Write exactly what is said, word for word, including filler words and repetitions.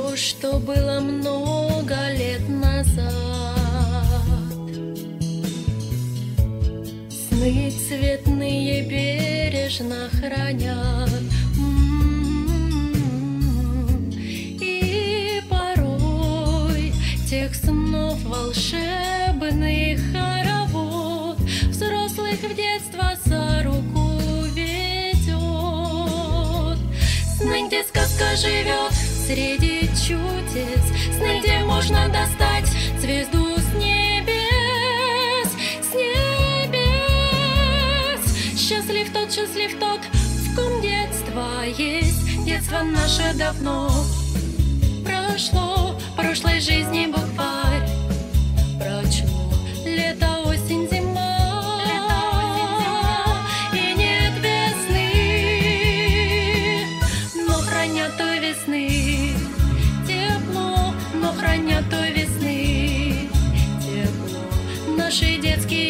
то, что было много лет назад. Сны цветные бережно хранят, и порой тех снов волшебных хоровод взрослых в детство за руку ведет. Сны, где сказка живет среди чудес, сны, где можно достать звезду с небес, с небес. Счастлив тот, счастлив тот, в ком детство есть. Детство наше давно прошло, прошлой жизни букварь прочло. Лето, осень, зима, и нет весны, но хранят той весны тепло, но хранят той весны тепло наши детские